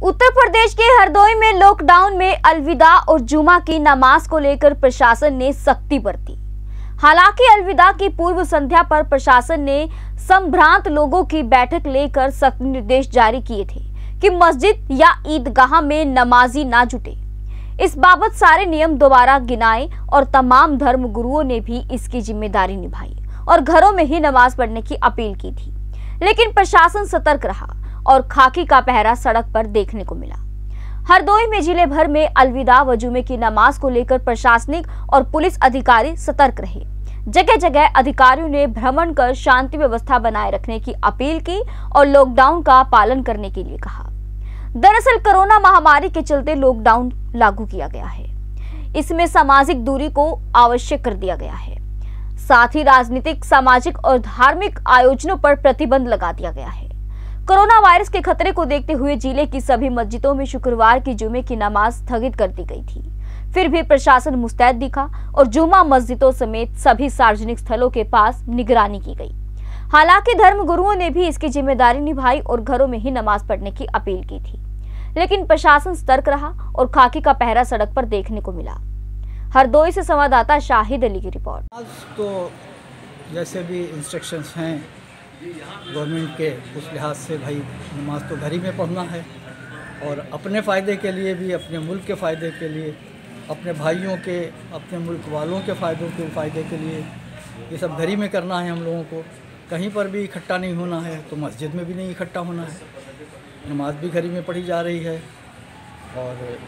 उत्तर प्रदेश के हरदोई में लॉकडाउन में अलविदा और जुमा की नमाज को लेकर प्रशासन ने सख्ती बरती। हालांकि अलविदा की पूर्व संध्या पर प्रशासन ने संभ्रांत लोगों की बैठक लेकर सख्त निर्देश जारी किए थे कि मस्जिद या ईदगाह में नमाजी ना जुटे। इस बाबत सारे नियम दोबारा गिनाए और तमाम धर्म गुरुओं ने भी इसकी जिम्मेदारी निभाई और घरों में ही नमाज पढ़ने की अपील की थी। लेकिन प्रशासन सतर्क रहा और खाकी का पहरा सड़क पर देखने को मिला। हरदोई में जिले भर में अलविदा व जुमे की नमाज को लेकर प्रशासनिक और पुलिस अधिकारी सतर्क रहे। जगह जगह अधिकारियों ने भ्रमण कर शांति व्यवस्था बनाए रखने की अपील की और लॉकडाउन का पालन करने के लिए कहा। दरअसल कोरोना महामारी के चलते लॉकडाउन लागू किया गया है। इसमें सामाजिक दूरी को आवश्यक कर दिया गया है। साथ ही राजनीतिक, सामाजिक और धार्मिक आयोजनों पर प्रतिबंध लगा दिया गया है। कोरोना वायरस के खतरे को देखते हुए जिले की सभी मस्जिदों में शुक्रवार की जुमे की नमाज स्थगित कर दी गई थी। फिर भी प्रशासन मुस्तैद दिखा और जुमा मस्जिदों समेत सभी सार्वजनिक स्थलों के पास निगरानी की गई। हालांकि धर्म गुरुओं ने भी इसकी जिम्मेदारी निभाई और घरों में ही नमाज पढ़ने की अपील की थी। लेकिन प्रशासन सतर्क रहा और खाकी का पहरा सड़क पर देखने को मिला। हरदोई से संवाददाता शाहिद अली की रिपोर्ट। तो जैसे भी इंस्ट्रक्शंस हैं गवर्नमेंट के, उस लिहाज से भाई नमाज तो घर ही में पढ़ना है और अपने फ़ायदे के लिए भी, अपने मुल्क के फ़ायदे के लिए, अपने भाइयों के, अपने मुल्क वालों के फ़ायदे के लिए ये सब घर ही में करना है। हम लोगों को कहीं पर भी इकट्ठा नहीं होना है, तो मस्जिद में भी नहीं इकट्ठा होना है। नमाज भी घर ही में पढ़ी जा रही है और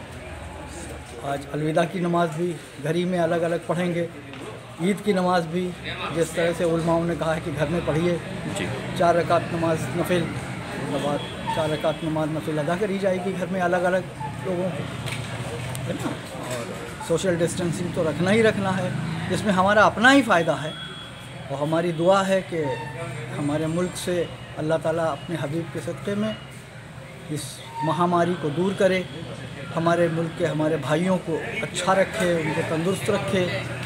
आज अलविदा की नमाज भी घर ही में अलग अलग पढ़ेंगे। ईद की नमाज भी जिस तरह से उलमाओं ने कहा है कि घर में पढ़िए, 4 रकात नमाज नफिल, उसके बाद 4 रकात नमाज नफिल अदा करी जाएगी घर में अलग अलग लोगों को, है ना। और सोशल डिस्टेंसिंग तो रखना ही रखना है, जिसमें हमारा अपना ही फ़ायदा है। और हमारी दुआ है कि हमारे मुल्क से अल्लाह ताला अपने हबीब के सदक़े में इस महामारी को दूर करे, हमारे मुल्क के हमारे भाइयों को अच्छा रखे, उनको तंदुरुस्त रखे।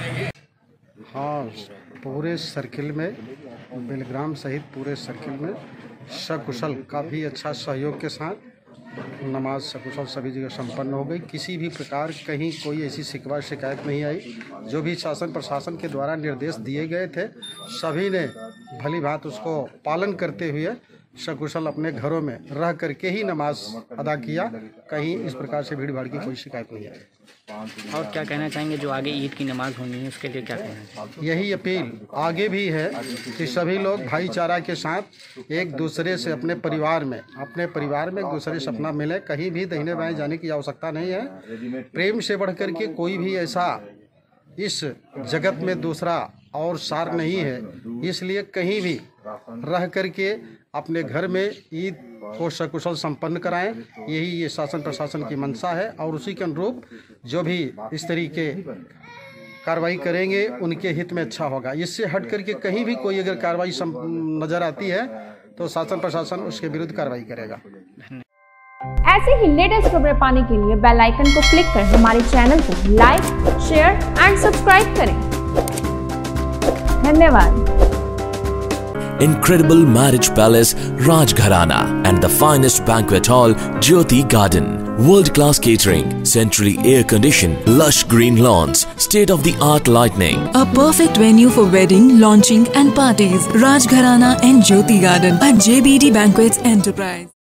हाँ, पूरे सर्किल में, बेलग्राम सहित पूरे सर्किल में सकुशल काफ़ी अच्छा सहयोग के साथ नमाज सकुशल सभी जगह संपन्न हो गई। किसी भी प्रकार कहीं कोई ऐसी शिकायत नहीं आई। जो भी शासन प्रशासन के द्वारा निर्देश दिए गए थे, सभी ने भली भांति उसको पालन करते हुए सकुशल अपने घरों में रह करके ही नमाज अदा किया। कहीं इस प्रकार से भीड़ भाड़ की कोई शिकायत नहीं आई। और क्या कहना चाहेंगे, जो आगे ईद की नमाज होनी है उसके लिए क्या कहना चाहेंगे? यही अपील आगे भी है कि सभी लोग भाईचारा के साथ एक दूसरे से अपने परिवार में एक दूसरे से अपना मिले। कहीं भी दाहिने बाएं जाने की आवश्यकता नहीं है। प्रेम से बढ़ कर के कोई भी ऐसा इस जगत में दूसरा और सार नहीं है। इसलिए कहीं भी रह करके अपने घर में ईद को सकुशल संपन्न कराएं। यही ये शासन प्रशासन की मंशा है और उसी के अनुरूप जो भी इस तरीके कार्रवाई करेंगे उनके हित में अच्छा होगा। इससे हट करके कहीं भी कोई अगर कार्रवाई नज़र आती है तो शासन प्रशासन उसके विरुद्ध कार्रवाई करेगा। ऐसे ही लेटेस्ट खबरें पाने के लिए बेल आइकन को क्लिक कर हमारे चैनल को लाइक, शेयर एंड सब्सक्राइब करें। धन्यवाद। Incredible marriage palace Rajgharana and the finest banquet hall Jyoti Garden. World-class catering, centrally air-conditioned, lush green lawns, state-of-the-art lighting. A perfect venue for wedding, launching and parties. Rajgharana and Jyoti Garden at JBD Banquets Enterprise.